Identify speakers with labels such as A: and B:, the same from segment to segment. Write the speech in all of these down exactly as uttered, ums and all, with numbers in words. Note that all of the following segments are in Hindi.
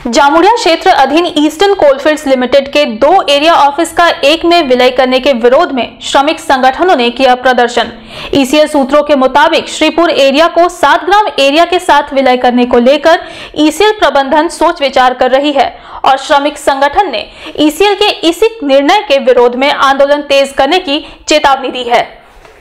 A: जामुड़िया क्षेत्र अधीन ईस्टर्न कोलफील्ड्स लिमिटेड के दो एरिया ऑफिस का एक में विलय करने के विरोध में श्रमिक संगठनों ने किया प्रदर्शन। ईसीएल सूत्रों के मुताबिक श्रीपुर एरिया को सातग्राम एरिया के साथ विलय करने को लेकर ईसीएल प्रबंधन सोच विचार कर रही है और श्रमिक संगठन ने ईसीएल के इसी निर्णय के विरोध में आंदोलन तेज करने की चेतावनी दी है।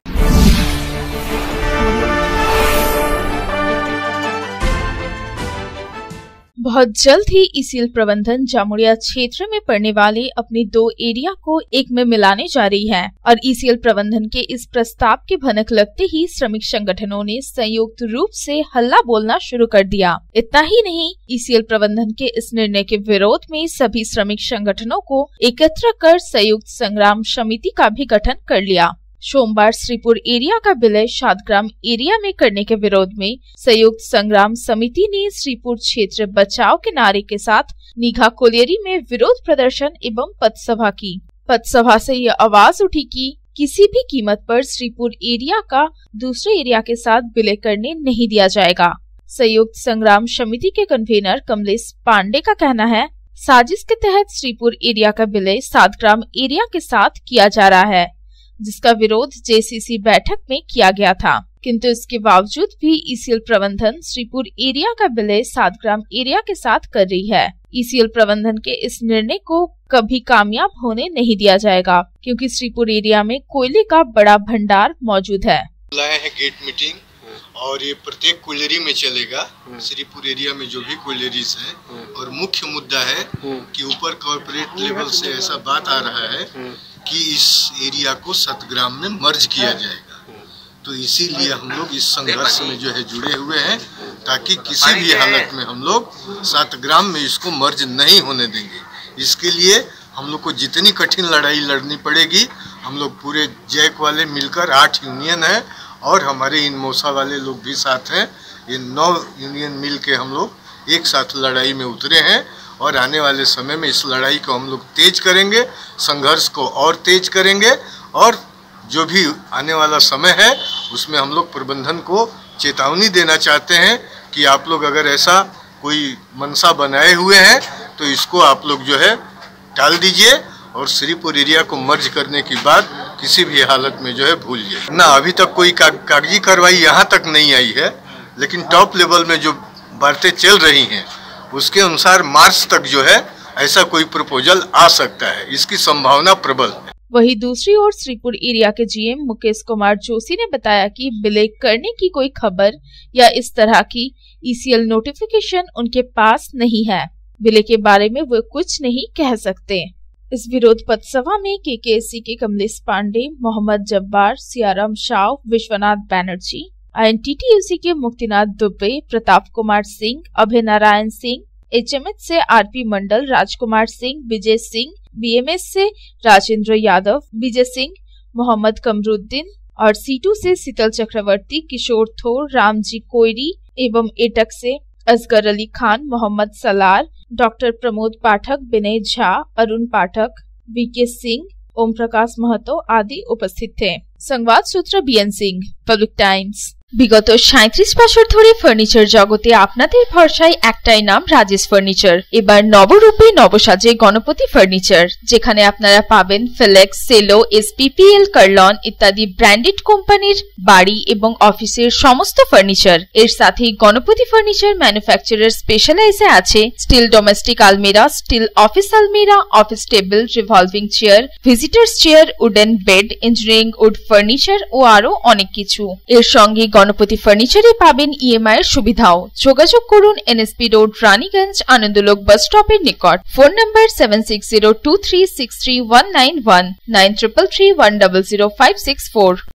B: बहुत जल्द ही ईसीएल प्रबंधन जामुड़िया क्षेत्र में पड़ने वाले अपने दो एरिया को एक में मिलाने जा रही है और ईसीएल प्रबंधन के इस प्रस्ताव के भनक लगते ही श्रमिक संगठनों ने संयुक्त रूप से हल्ला बोलना शुरू कर दिया। इतना ही नहीं, ईसीएल प्रबंधन के इस निर्णय के विरोध में सभी श्रमिक संगठनों को एकत्र कर संयुक्त संग्राम समिति का भी गठन कर लिया। सोमवार श्रीपुर एरिया का विलय सातग्राम एरिया में करने के विरोध में संयुक्त संग्राम समिति ने श्रीपुर क्षेत्र बचाओ के नारे के साथ निघा कोलियरी में विरोध प्रदर्शन एवं पथसभा की। पथसभा से यह आवाज उठी कि किसी भी कीमत पर श्रीपुर एरिया का दूसरे एरिया के साथ विलय करने नहीं दिया जाएगा। संयुक्त संग्राम समिति के कन्वीनर कमलेश पांडे का कहना है, साजिश के तहत श्रीपुर एरिया का विलय सातग्राम एरिया के साथ किया जा रहा है, जिसका विरोध जेसीसी बैठक में किया गया था, किंतु इसके बावजूद भी ईसीएल प्रबंधन श्रीपुर एरिया का विलय सातग्राम एरिया के साथ कर रही है। ईसीएल प्रबंधन के इस निर्णय को कभी कामयाब होने नहीं दिया जाएगा, क्योंकि श्रीपुर एरिया में कोयले का बड़ा भंडार मौजूद है।
C: लाए हैं गेट मीटिंग और ये प्रत्येक कोयलरी में चलेगा। श्रीपुर एरिया में जो भी कोयलरीज है और मुख्य मुद्दा है कि ऊपर कॉर्पोरेट लेवल से ऐसा बात आ रहा है कि इस एरिया को सातग्राम में मर्ज किया जाएगा। तो इसीलिए हम लोग इस संघर्ष में जो है जुड़े हुए हैं, ताकि किसी भी हालत में हम लोग सातग्राम में इसको मर्ज नहीं होने देंगे। इसके लिए हम लोग को जितनी कठिन लड़ाई लड़नी पड़ेगी, हम लोग पूरे जैक वाले मिलकर, आठ यूनियन है और हमारे इन मोसा वाले लोग भी साथ हैं, ये नौ यूनियन मिल के हम लोग एक साथ लड़ाई में उतरे हैं और आने वाले समय में इस लड़ाई को हम लोग तेज करेंगे, संघर्ष को और तेज करेंगे और जो भी आने वाला समय है उसमें हम लोग प्रबंधन को चेतावनी देना चाहते हैं कि आप लोग अगर ऐसा कोई मनसा बनाए हुए हैं तो इसको आप लोग जो है टाल दीजिए और श्रीपुर एरिया को मर्ज करने की बात किसी भी हालत में जो है भूलिए ना। अभी तक कोई का, कागजी कार्रवाई यहाँ तक नहीं आई है, लेकिन टॉप लेवल में जो बातें चल रही हैं उसके अनुसार मार्च तक जो है ऐसा कोई प्रपोजल आ सकता है, इसकी संभावना प्रबल है।
B: वहीं दूसरी ओर श्रीपुर एरिया के जीएम मुकेश कुमार जोशी ने बताया कि विलय करने की कोई खबर या इस तरह की ईसीएल नोटिफिकेशन उनके पास नहीं है। विलय के बारे में वो कुछ नहीं कह सकते। इस विरोध पथसभा में केकेएससी के कमलेश पांडे, मोहम्मद जब्बार, सियाराम शाह, विश्वनाथ बैनर्जी, आईएनटीटीयूसी के मुक्तिनाथ दुबे, प्रताप कुमार सिंह, अभय नारायण सिंह, एचएमएच से आरपी मंडल, राजकुमार सिंह, विजय सिंह, बीएमएस से राजेंद्र यादव, विजय सिंह, मोहम्मद कमरुद्दीन और सीटू से शीतल चक्रवर्ती, किशोर थोर, रामजी कोयरी एवं एटक से असगर अली खान, मोहम्मद सलार, डॉक्टर प्रमोद पाठक, विनय झा, अरुण पाठक, वीके सिंह, ओम प्रकाश महतो आदि उपस्थित थे। संवाद सूत्र बीएन सिंह, पब्लिक टाइम्स। বিগত সাঁত্রিশ বছর ধরে ফার্নিচার জগতে আপনাদের ভরসায় একটাই নাম, রাজেশ ফার্নিচার। এবার নবরূপে নবসাজে গণপতি ফার্নিচার, যেখানে আপনারা পাবেন ফেলেক্স, সেলো, এসপিপিএল, কার্লন ইত্যাদি ব্র্যান্ডেড কোম্পানির বাড়ি এবং অফিসের সমস্ত ফার্নিচার। এর সাথে গণপতি ফার্নিচার ম্যানুফ্যাকচারার স্পেশালাইজে আছে স্টিল ডোমেস্টিক আলমিরা, স্টিল অফিস আলমিরা, office table, revolving chair, visitors chair, wooden bed, engineering wood furniture ও আরো অনেক কিছু। এর সঙ্গে গণপতি ফার্নিচারে পাবেন ইএমআই এর সুবিধাও। যোগাযোগ করুন NSP road, Raniganj, Anandalok bus স্টপের নিকট। Phone number seven six zero two three six three one nine one, nine triple three one double zero five six four.